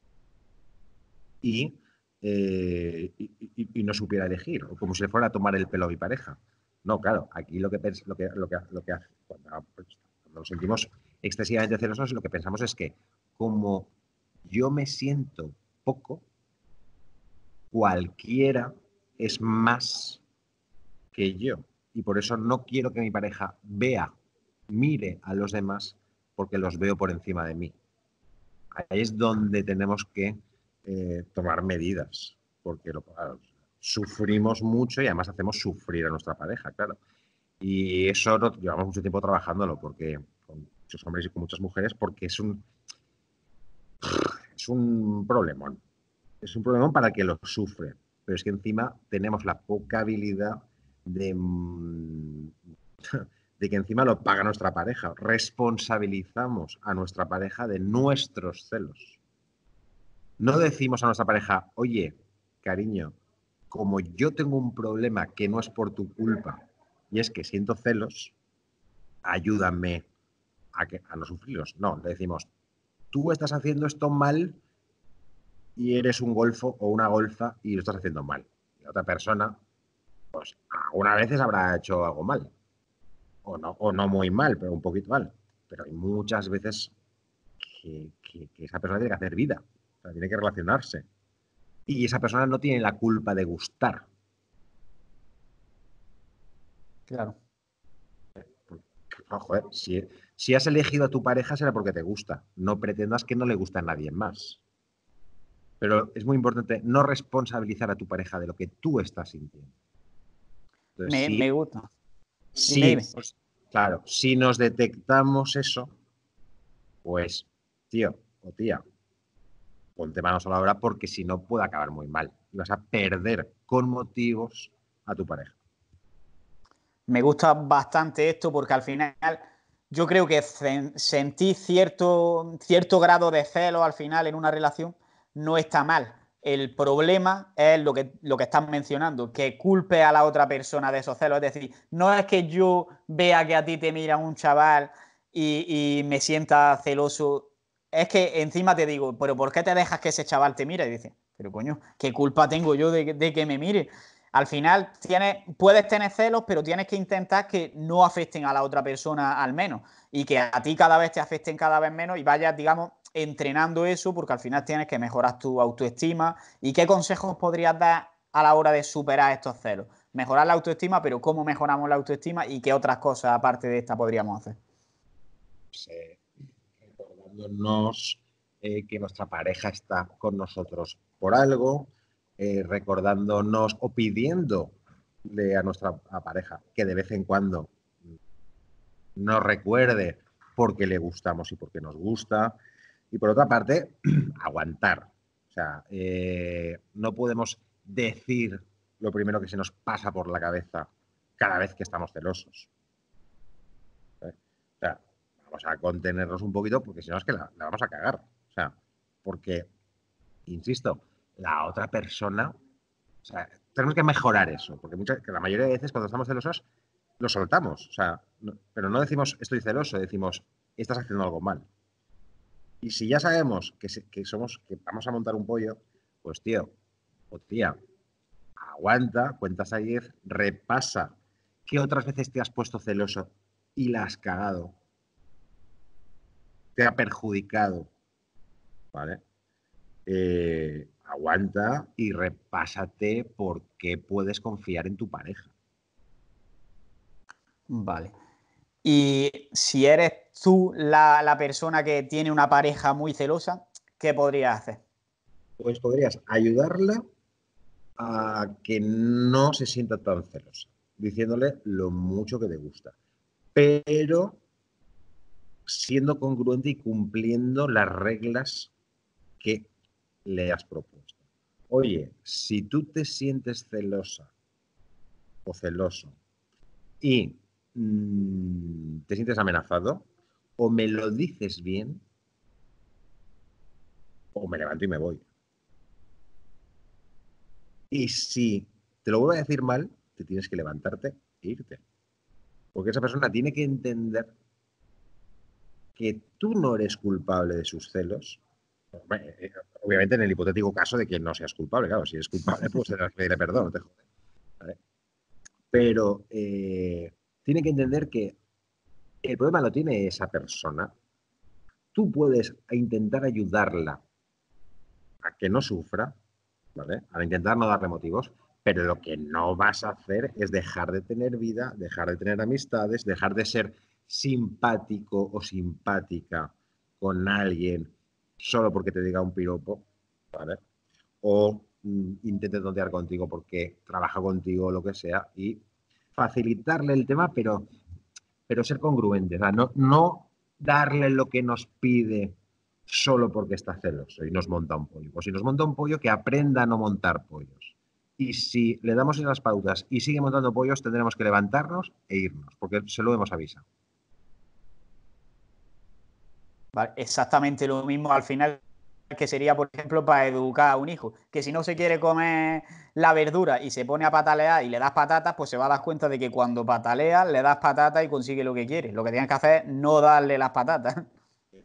y, eh, y, y, y no supiera elegir, o como si le fuera a tomar el pelo a mi pareja. No, claro, aquí lo que, lo que, lo que, lo que hace, cuando, cuando nos sentimos excesivamente celosos, lo que pensamos es que como yo me siento poco, cualquiera es más que yo. Y por eso no quiero que mi pareja vea, mire a los demás, porque los veo por encima de mí. Ahí es donde tenemos que eh, tomar medidas, porque lo, claro, sufrimos mucho y además hacemos sufrir a nuestra pareja, claro. Y eso lo, llevamos mucho tiempo trabajándolo, porque con muchos hombres y con muchas mujeres, porque es un, es un problemón. Es un problemón para el que lo sufre, pero es que encima tenemos la poca habilidad de, de que encima lo paga nuestra pareja. Responsabilizamos a nuestra pareja de nuestros celos. No decimos a nuestra pareja, oye, cariño, como yo tengo un problema que no es por tu culpa y es que siento celos, ayúdame a, que, a no sufrirlos. No, le decimos, tú estás haciendo esto mal y eres un golfo o una golfa y lo estás haciendo mal. Y la otra persona, pues algunas veces habrá hecho algo mal. O no, o no muy mal, pero un poquito mal. Pero hay muchas veces que, que, que esa persona tiene que hacer vida, o sea, tiene que relacionarse. Y esa persona no tiene la culpa de gustar. Claro. No, joder, si, si has elegido a tu pareja será porque te gusta. No pretendas que no le gusta a nadie más. Pero es muy importante no responsabilizar a tu pareja de lo que tú estás sintiendo. Entonces, Me, si, me gusta. Dime, si dime. pues, claro, si nos detectamos eso, pues, tío o tía, ponte manos a la obra porque si no puede acabar muy mal. Y vas a perder con motivos a tu pareja. Me gusta bastante esto porque al final yo creo que sentir cierto, cierto grado de celo al final en una relación no está mal. El problema es lo que, lo que estás mencionando, que culpe a la otra persona de esos celos. Es decir, no es que yo vea que a ti te mira un chaval y, y me sienta celoso. Es que encima te digo, pero ¿por qué te dejas que ese chaval te mire? Y dices, pero coño, ¿qué culpa tengo yo de, de que me mire? Al final tienes, puedes tener celos, pero tienes que intentar que no afecten a la otra persona al menos y que a ti cada vez te afecten cada vez menos y vayas, digamos, entrenando eso porque al final tienes que mejorar tu autoestima. ¿Y qué consejos podrías dar a la hora de superar estos celos? Mejorar la autoestima, pero ¿cómo mejoramos la autoestima y qué otras cosas aparte de esta podríamos hacer? Pues, eh, recordándonos eh, que nuestra pareja está con nosotros por algo, eh, recordándonos o pidiéndole a nuestra a pareja que de vez en cuando nos recuerde por qué le gustamos y por qué nos gusta. Y por otra parte, aguantar. O sea, eh, no podemos decir lo primero que se nos pasa por la cabeza cada vez que estamos celosos. ¿Eh? O sea, vamos a contenernos un poquito porque si no es que la, la vamos a cagar. O sea, porque, insisto, la otra persona, o sea, tenemos que mejorar eso, porque muchas, que la mayoría de veces cuando estamos celosos lo soltamos, o sea, no, pero no decimos estoy celoso, decimos estás haciendo algo mal. Y si ya sabemos que, se, que somos, que vamos a montar un pollo, pues tío o tía, aguanta, cuentas a diez, repasa qué otras veces te has puesto celoso y la has cagado, te ha perjudicado, ¿vale? Eh, aguanta y repásate por qué puedes confiar en tu pareja. Vale. Y si eres tú la, la persona que tiene una pareja muy celosa, ¿qué podrías hacer? Pues podrías ayudarla a que no se sienta tan celosa, diciéndole lo mucho que te gusta, pero siendo congruente y cumpliendo las reglas que le has propuesto. Oye, si tú te sientes celosa o celoso y mmm, te sientes amenazado, o me lo dices bien o me levanto y me voy. Y si te lo vuelvo a decir mal, te tienes que levantarte e irte. Porque esa persona tiene que entender que tú no eres culpable de sus celos. Obviamente en el hipotético caso de que no seas culpable, claro, si eres culpable pues tendrás que pedirle perdón, no te jodes. ¿Vale? Pero eh, tiene que entender que el problema lo tiene esa persona. Tú puedes intentar ayudarla a que no sufra, ¿vale? A intentar no darle motivos, pero lo que no vas a hacer es dejar de tener vida, dejar de tener amistades, dejar de ser simpático o simpática con alguien solo porque te diga un piropo, ¿vale? O mm, intente tontear contigo porque trabaja contigo o lo que sea y facilitarle el tema, pero, pero ser congruente, o sea, no, no darle lo que nos pide solo porque está celoso y nos monta un pollo. Pues si nos monta un pollo, que aprenda a no montar pollos. Y si le damos esas pautas y sigue montando pollos, tendremos que levantarnos e irnos, porque se lo hemos avisado. ¿Vale? Exactamente lo mismo al final que sería, por ejemplo, para educar a un hijo, que si no se quiere comer la verdura y se pone a patalear y le das patatas, pues se va a dar cuenta de que cuando patalea le das patatas y consigue lo que quiere. Lo que tienes que hacer es no darle las patatas.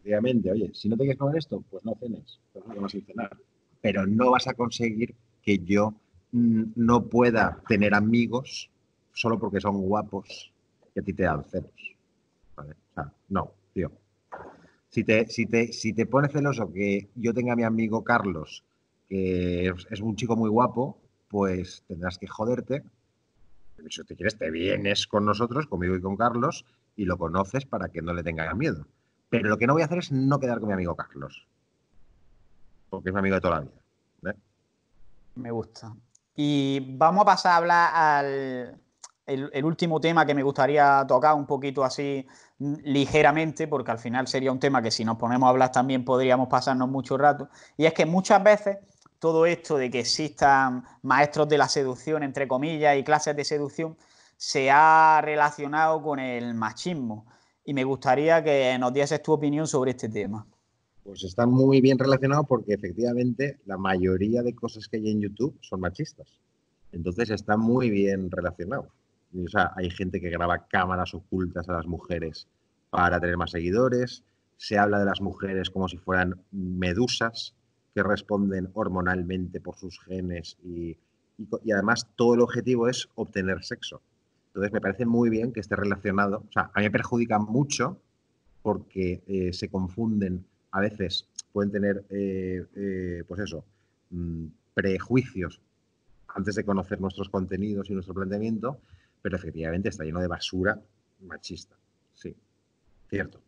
efectivamente, oye, si no te quieres comer esto, pues no cenes, pues no vas a cenar. Pero no vas a conseguir que yo mm, no pueda tener amigos solo porque son guapos que a ti te dan celos. ¿Vale? O sea, no, tío. Si te, si, te, si te pone celoso que yo tenga a mi amigo Carlos, que es, es un chico muy guapo, pues tendrás que joderte. Si te quieres, te vienes con nosotros, conmigo y con Carlos, y lo conoces para que no le tengas miedo. Pero lo que no voy a hacer es no quedar con mi amigo Carlos, porque es mi amigo de toda la vida. ¿eh? Me gusta. Y vamos a pasar a hablar al el, el último tema que me gustaría tocar un poquito así mm, ligeramente, porque al final sería un tema que si nos ponemos a hablar también podríamos pasarnos mucho rato. Y es que muchas veces todo esto de que existan maestros de la seducción, entre comillas, y clases de seducción, se ha relacionado con el machismo. Y me gustaría que nos dieses tu opinión sobre este tema. Pues está muy bien relacionado porque efectivamente la mayoría de cosas que hay en YouTube son machistas. Entonces está muy bien relacionado. Y, o sea, hay gente que graba cámaras ocultas a las mujeres para tener más seguidores. Se habla de las mujeres como si fueran medusas que responden hormonalmente por sus genes y, y, y además todo el objetivo es obtener sexo. Entonces me parece muy bien que esté relacionado. O sea, a mí me perjudica mucho porque eh, se confunden, a veces pueden tener, eh, eh, pues eso, mmm, prejuicios antes de conocer nuestros contenidos y nuestro planteamiento, pero efectivamente está lleno de basura machista. Sí, cierto.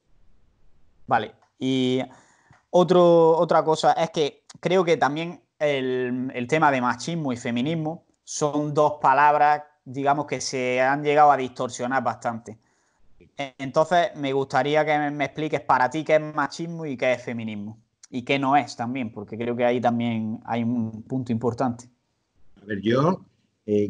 Vale. Y otro, otra cosa es que creo que también el, el tema de machismo y feminismo son dos palabras, digamos, que se han llegado a distorsionar bastante. Entonces, me gustaría que me expliques para ti qué es machismo y qué es feminismo. Y qué no es también, porque creo que ahí también hay un punto importante. A ver, yo eh,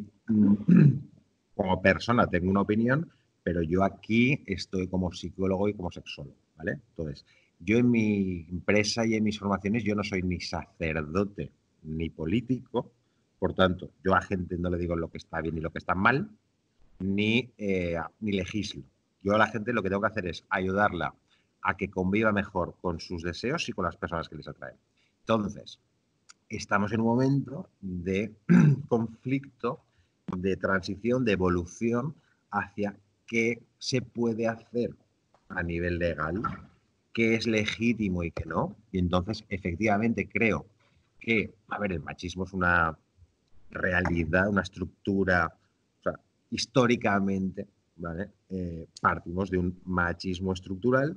como persona tengo una opinión, pero yo aquí estoy como psicólogo y como sexólogo, ¿vale? Entonces, yo en mi empresa y en mis formaciones, yo no soy ni sacerdote ni político, por tanto, yo a gente no le digo lo que está bien y lo que está mal, ni, eh, ni legislo. Yo a la gente lo que tengo que hacer es ayudarla a que conviva mejor con sus deseos y con las personas que les atraen. Entonces, estamos en un momento de conflicto, de transición, de evolución hacia qué se puede hacer a nivel legal, qué es legítimo y qué no. Y entonces, efectivamente, creo que, a ver, el machismo es una realidad, una estructura, o sea, históricamente, ¿vale? Eh, partimos de un machismo estructural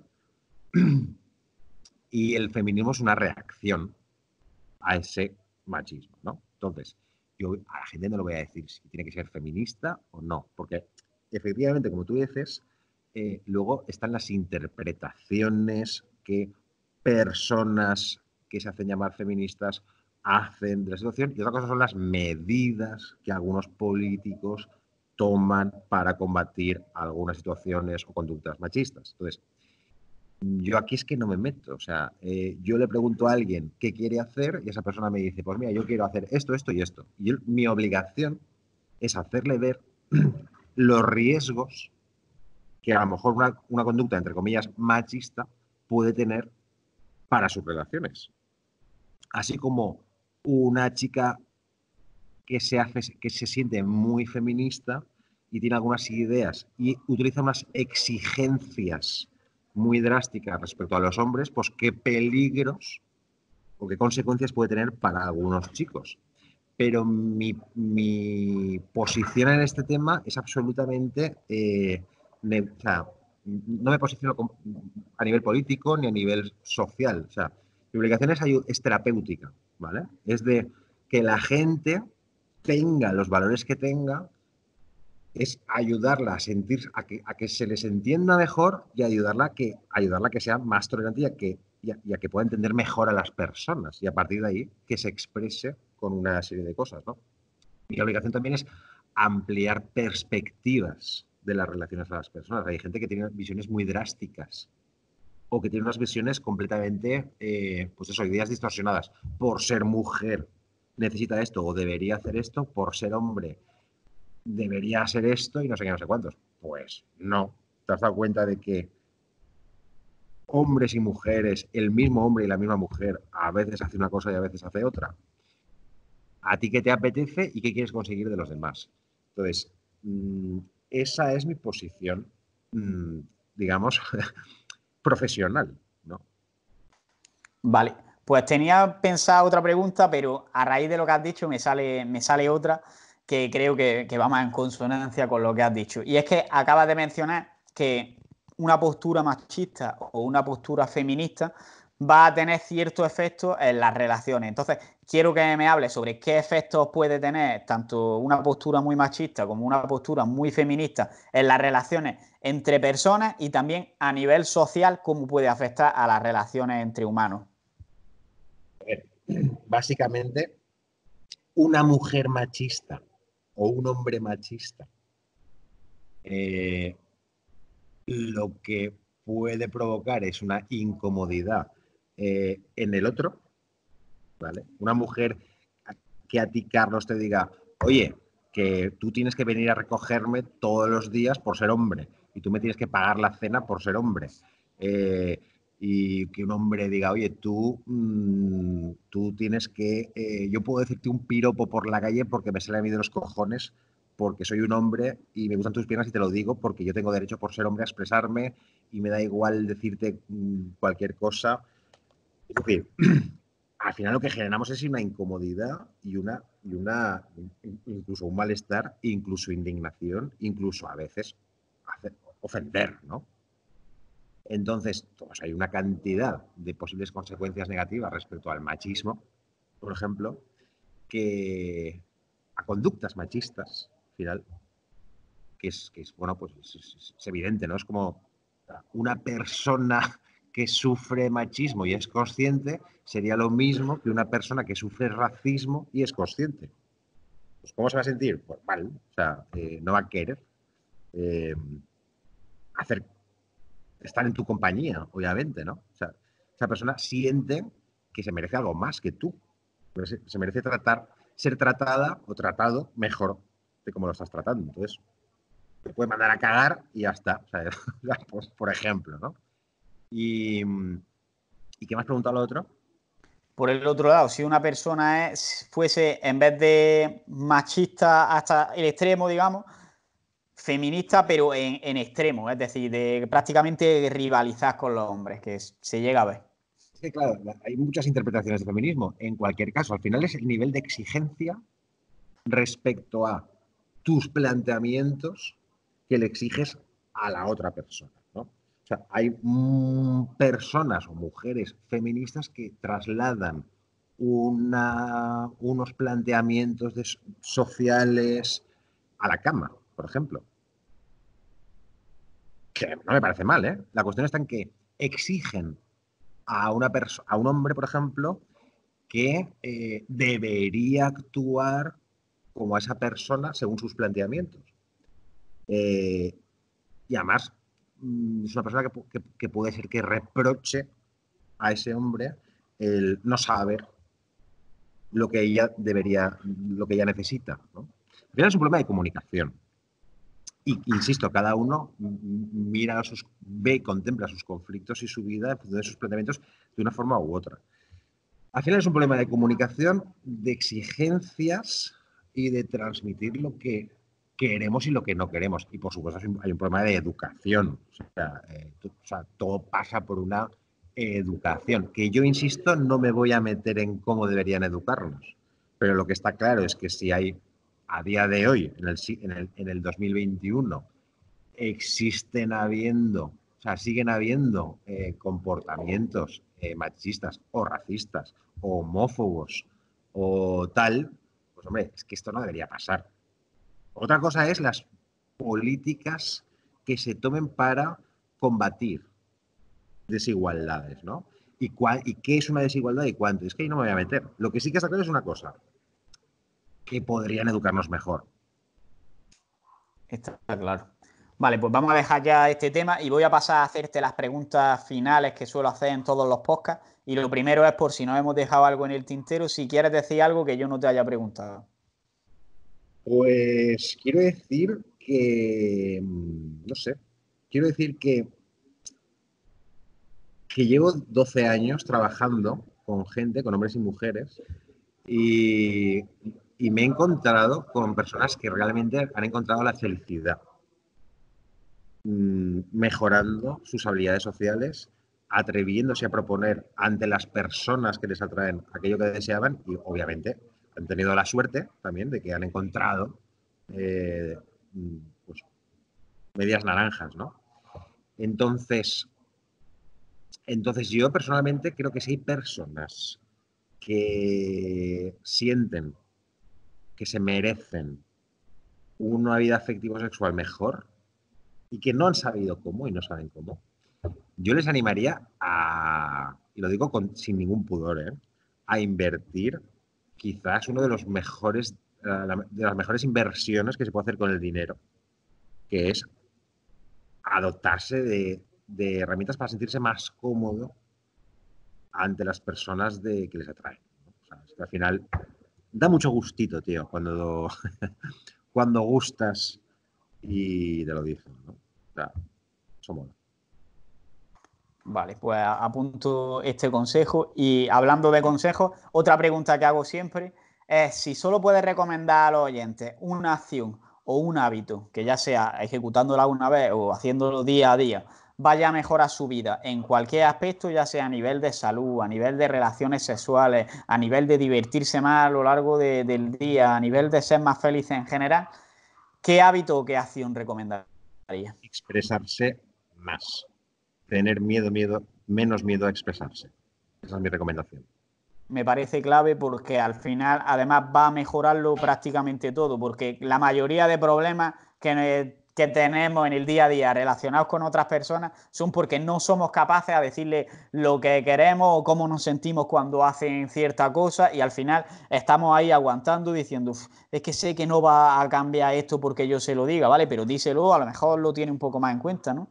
y el feminismo es una reacción a ese machismo, ¿no? Entonces, yo a la gente no le voy a decir si tiene que ser feminista o no, porque efectivamente, como tú dices, eh, luego están las interpretaciones que personas que se hacen llamar feministas hacen de la situación y otra cosa son las medidas que algunos políticos toman para combatir algunas situaciones o conductas machistas. Entonces, yo aquí es que no me meto, o sea, eh, yo le pregunto a alguien qué quiere hacer y esa persona me dice, pues mira, yo quiero hacer esto, esto y esto. Y yo, mi obligación es hacerle ver los riesgos que a lo mejor una, una conducta, entre comillas, machista puede tener para sus relaciones. Así como una chica que se, hace, que se siente muy feminista y tiene algunas ideas y utiliza unas exigencias muy drásticas respecto a los hombres, pues qué peligros o qué consecuencias puede tener para algunos chicos. Pero mi, mi posición en este tema es absolutamente, eh, ne, o sea, no me posiciono a nivel político ni a nivel social. O sea, mi obligación es, es terapéutica, ¿vale? Es de que la gente tenga los valores que tenga, es ayudarla a sentir, a que, a que se les entienda mejor y ayudarla a que, ayudarla a que sea más tolerante y a que, y a, y a que pueda entender mejor a las personas y a partir de ahí que se exprese con una serie de cosas, ¿no? Mi obligación también es ampliar perspectivas de las relaciones a las personas. Hay gente que tiene visiones muy drásticas o que tiene unas visiones completamente, eh, pues eso, ideas distorsionadas. Por ser mujer necesita esto o debería hacer esto, por ser hombre debería ser esto y no sé qué, no sé cuántos. Pues no. ¿Te has dado cuenta de que hombres y mujeres, el mismo hombre y la misma mujer, a veces hace una cosa y a veces hace otra. ¿A ti qué te apetece y qué quieres conseguir de los demás? Entonces, mmm, esa es mi posición, mmm, digamos, profesional, ¿no? Vale, pues tenía pensada otra pregunta, pero a raíz de lo que has dicho me sale, me sale otra que creo que, que va más en consonancia con lo que has dicho. Y es que acabas de mencionar que una postura machista o una postura feminista va a tener ciertos efectos en las relaciones. Entonces, quiero que me hables sobre qué efectos puede tener tanto una postura muy machista como una postura muy feminista en las relaciones entre personas y también a nivel social, cómo puede afectar a las relaciones entre humanos. A ver, básicamente, una mujer machista o un hombre machista, eh, lo que puede provocar es una incomodidad eh, en el otro, ¿vale? Una mujer que a ti, Carlos, te diga, oye, que tú tienes que venir a recogerme todos los días por ser hombre y tú me tienes que pagar la cena por ser hombre. Eh, y que un hombre diga, oye, tú, mmm, tú tienes que, eh, yo puedo decirte un piropo por la calle porque me sale a mí de los cojones, porque soy un hombre y me gustan tus piernas y te lo digo porque yo tengo derecho por ser hombre a expresarme y me da igual decirte mmm, cualquier cosa. Es decir, al final lo que generamos es una incomodidad y una, y una incluso un malestar, incluso indignación, incluso a veces hacer, ofender, ¿no? Entonces, pues hay una cantidad de posibles consecuencias negativas respecto al machismo, por ejemplo, que a conductas machistas, al final, que es, que es bueno, pues es, es, es evidente, ¿no? Es como una persona que sufre machismo y es consciente sería lo mismo que una persona que sufre racismo y es consciente. Pues, ¿cómo se va a sentir? Pues mal, o sea, eh, no va a querer eh, hacer, estar en tu compañía, obviamente, ¿no? O sea, esa persona siente que se merece algo más que tú. Se, se merece tratar, ser tratada o tratado mejor de cómo lo estás tratando. Entonces, te puede mandar a cagar y ya está. O sea, pues, por ejemplo, ¿no? Y, ¿Y qué me has preguntado lo otro? Por el otro lado, si una persona es, fuese, en vez de machista hasta el extremo, digamos, feminista, pero en, en extremo, es decir, de prácticamente rivalizar con los hombres, que se llega a ver. Es que, claro, hay muchas interpretaciones de feminismo. En cualquier caso, al final es el nivel de exigencia respecto a tus planteamientos que le exiges a la otra persona, ¿no? O sea, hay mm, personas o mujeres feministas que trasladan una, unos planteamientos de, sociales a la cama, por ejemplo. Que no me parece mal, ¿eh? La cuestión está en que exigen a, una a un hombre, por ejemplo, que eh, debería actuar como esa persona según sus planteamientos. Eh, y además mmm, es una persona que, que, que, puede ser que reproche a ese hombre el no saber lo que ella debería, lo que ella necesita, ¿no? Al final es un problema de comunicación. Y insisto, cada uno mira sus, ve y contempla sus conflictos y su vida en función de sus planteamientos de una forma u otra. Al final es un problema de comunicación, de exigencias y de transmitir lo que queremos y lo que no queremos. Y por supuesto hay un, hay un problema de educación. O sea, eh, o sea, todo pasa por una educación. Que yo insisto, no me voy a meter en cómo deberían educarnos. Pero lo que está claro es que si hay a día de hoy, en el, en el, en el dos mil veintiuno, existen habiendo, o sea, siguen habiendo eh, comportamientos eh, machistas o racistas o homófobos o tal, pues hombre, es que esto no debería pasar. Otra cosa es las políticas que se tomen para combatir desigualdades, ¿no? ¿Y, cuál, ¿Y qué es una desigualdad y cuánto? Es que ahí no me voy a meter. Lo que sí que está claro es una cosa, que podrían educarnos mejor. Está claro. Vale, pues vamos a dejar ya este tema y voy a pasar a hacerte las preguntas finales que suelo hacer en todos los podcasts. Y lo primero es por si nos hemos dejado algo en el tintero, si quieres decir algo que yo no te haya preguntado. Pues quiero decir que, no sé, quiero decir que que llevo doce años trabajando con gente, con hombres y mujeres, y, y me he encontrado con personas que realmente han encontrado la felicidad, mmm, mejorando sus habilidades sociales, atreviéndose a proponer ante las personas que les atraen aquello que deseaban y obviamente han tenido la suerte también de que han encontrado eh, pues, medias naranjas, ¿no? Entonces, entonces yo personalmente creo que si hay personas que sienten que se merecen una vida afectivo-sexual mejor y que no han sabido cómo y no saben cómo, yo les animaría a, y lo digo con, sin ningún pudor, ¿eh? A invertir quizás uno de los mejores, de las mejores inversiones que se puede hacer con el dinero, que es adoptarse de, de herramientas para sentirse más cómodo ante las personas de, que les atraen, ¿no? O sea, es que al final da mucho gustito, tío, cuando, cuando gustas y te lo dicen, ¿no? O sea, eso mola. Vale, pues apunto este consejo. Y hablando de consejos, otra pregunta que hago siempre es si solo puedes recomendar a los oyentes una acción o un hábito que ya sea ejecutándola una vez o haciéndolo día a día, vaya a mejorar su vida en cualquier aspecto, ya sea a nivel de salud, a nivel de relaciones sexuales, a nivel de divertirse más a lo largo de, del día, a nivel de ser más feliz en general, ¿qué hábito o qué acción recomendaría? Expresarse más. Tener miedo, miedo, menos miedo a expresarse. Esa es mi recomendación. Me parece clave porque al final además va a mejorarlo prácticamente todo, porque la mayoría de problemas que, que tenemos en el día a día relacionados con otras personas son porque no somos capaces de decirle lo que queremos o cómo nos sentimos cuando hacen cierta cosa y al final estamos ahí aguantando diciendo es que sé que no va a cambiar esto porque yo se lo diga, ¿vale? Pero díselo, a lo mejor lo tiene un poco más en cuenta, ¿no?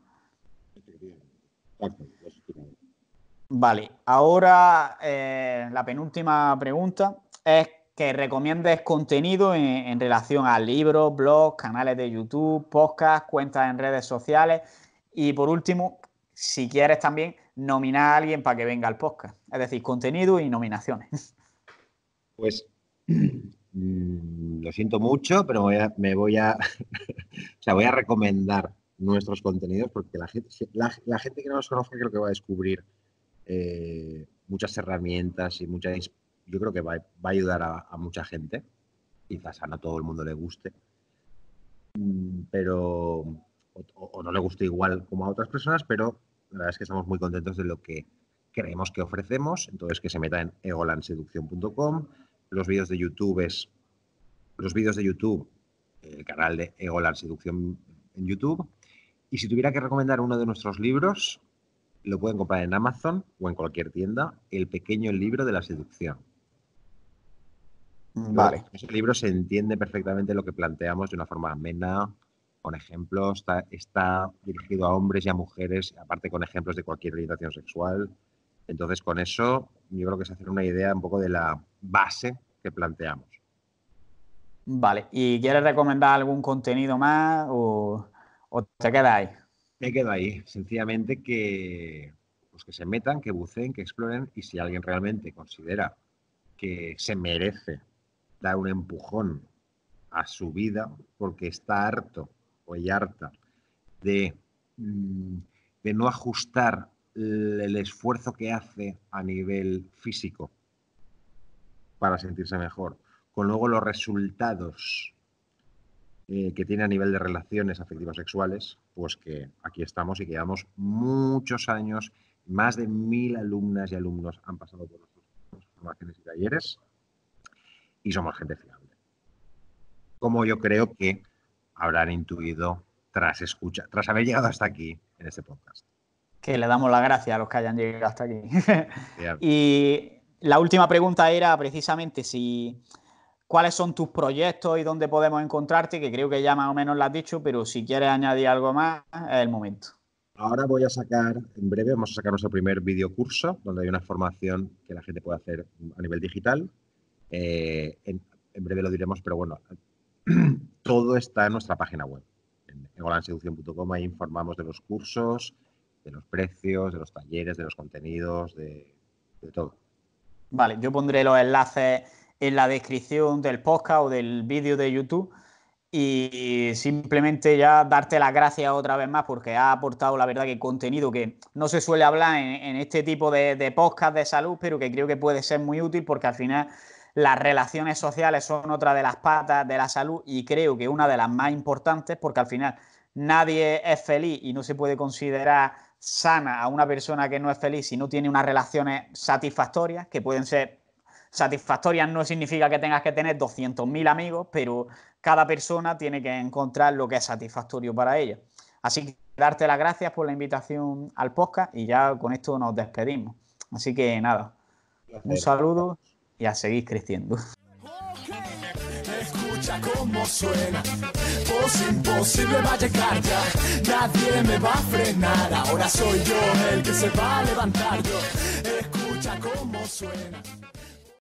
Vale, ahora eh, la penúltima pregunta es que recomiendes contenido en, en relación a libros, blogs, canales de YouTube, podcasts, cuentas en redes sociales y por último, si quieres también nominar a alguien para que venga al podcast, es decir, contenido y nominaciones. Pues mmm, lo siento mucho, pero voy a, me voy a, o sea, voy a recomendar nuestros contenidos porque la gente, la, la gente que no nos conozca creo que va a descubrir eh, muchas herramientas y muchas, yo creo que va, va a ayudar a, a, mucha gente. Quizás a no todo el mundo le guste, pero o, o no le guste igual como a otras personas, pero la verdad es que estamos muy contentos de lo que creemos que ofrecemos. Entonces, que se meta en egoland seducción punto com. Los vídeos de YouTube es los vídeos de YouTube, el canal de Egoland Seducción en YouTube. Y si tuviera que recomendar uno de nuestros libros, lo pueden comprar en Amazon o en cualquier tienda, El pequeño libro de la seducción. Yo creo que Vale. en ese libro se entiende perfectamente lo que planteamos de una forma amena, con ejemplos, está, está dirigido a hombres y a mujeres, aparte con ejemplos de cualquier orientación sexual. Entonces, con eso, yo creo que se hace una idea un poco de la base que planteamos. Vale, ¿y quieres recomendar algún contenido más o, o te quedas ahí? Me quedo ahí, sencillamente que, pues que se metan, que buceen, que exploren y si alguien realmente considera que se merece dar un empujón a su vida porque está harto o ya harta de, de no ajustar el esfuerzo que hace a nivel físico para sentirse mejor, con luego los resultados eh, que tiene a nivel de relaciones afectivas sexuales, pues que aquí estamos y que llevamos muchos años, más de mil alumnas y alumnos han pasado por nuestras formaciones y talleres y somos gente fiable. Como yo creo que habrán intuido tras escuchar, tras haber llegado hasta aquí en este podcast. Que le damos las gracias a los que hayan llegado hasta aquí. Y la última pregunta era precisamente si cuáles son tus proyectos y dónde podemos encontrarte, que creo que ya más o menos lo has dicho, pero si quieres añadir algo más, es el momento. Ahora voy a sacar, en breve vamos a sacar nuestro primer videocurso, donde hay una formación que la gente puede hacer a nivel digital. Eh, en, en breve lo diremos, pero bueno, todo está en nuestra página web, en egoland seducción punto com. Ahí informamos de los cursos de los precios, de los talleres, de los contenidos, de, de todo. Vale, yo pondré los enlaces en la descripción del podcast o del vídeo de YouTube y simplemente ya darte las gracias otra vez más porque has aportado, la verdad, que contenido que no se suele hablar en, en este tipo de, de podcast de salud, pero que creo que puede ser muy útil porque al final las relaciones sociales son otra de las patas de la salud y creo que una de las más importantes porque al final nadie es feliz y no se puede considerar sana a una persona que no es feliz si no tiene unas relaciones satisfactorias, que pueden ser satisfactorias, no significa que tengas que tener doscientos mil amigos, pero cada persona tiene que encontrar lo que es satisfactorio para ella. Así que darte las gracias por la invitación al podcast y ya con esto nos despedimos. Así que nada, un saludo y a seguir creciendo. Escucha cómo suena, voz imposible va a llegar ya, nadie me va a frenar, ahora soy yo el que se va a levantar yo, escucha cómo suena.